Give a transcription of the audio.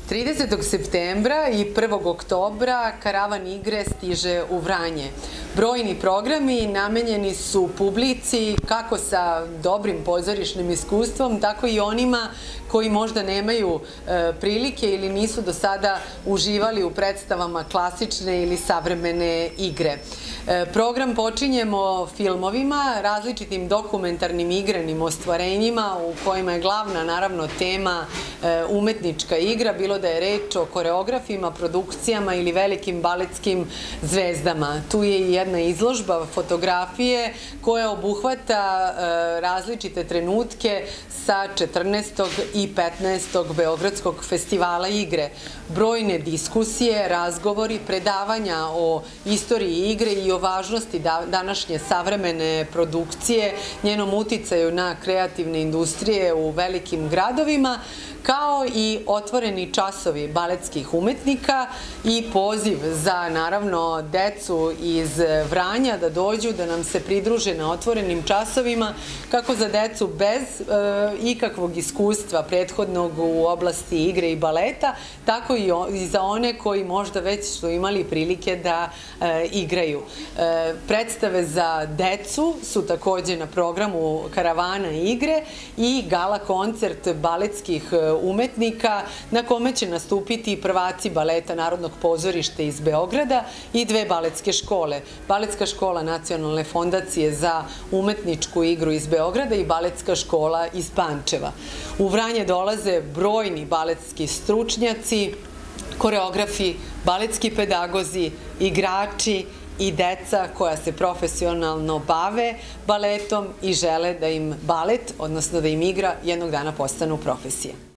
30. septembra i 1. oktobra karavan igre stiže u Vranje. Brojni programi namenjeni su publici kako sa dobrim pozorišnim iskustvom, tako i onima koji možda nemaju prilike ili nisu do sada uživali u predstavama klasične ili savremene igre. Program počinjemo filmovima, različitim dokumentarnim igranim ostvarenjima u kojima je glavna, naravno, tema umetnička igra, bilo da je reč o koreografima, produkcijama ili velikim baletskim zvezdama. Tu je i jedna izložba fotografije koja obuhvata različite trenutke sa 14. i 15. Beogradskog festivala igre. Brojne diskusije, razgovori, predavanja o istoriji igre i o važnosti današnje savremene produkcije, njenom uticaju na kreativne industrije u velikim gradovima, kao i otvoreni časovi baletskih umetnika i poziv za, naravno, decu iz Vranja da dođu, da nam se pridruže na otvorenim časovima, kako za decu bez ikakvog iskustva prethodnog u oblasti igre i baleta, tako i za one koji možda već su imali prilike da igraju. Predstave za decu su takođe na programu karavana igre i gala koncert baletskih umetnika na kome će nastupiti prvaci baleta Narodnog pozorišta iz Beograda i dve baletske škole. Baletska škola Nacionalne fondacije za umetničku igru iz Beograda i baletska škola iz Pančeva. U Vranje dolaze brojni baletski stručnjaci, koreografi, baletski pedagozi, igrači i deca koja se profesionalno bave baletom i žele da im balet, odnosno da im igra, jednog dana postanu profesija.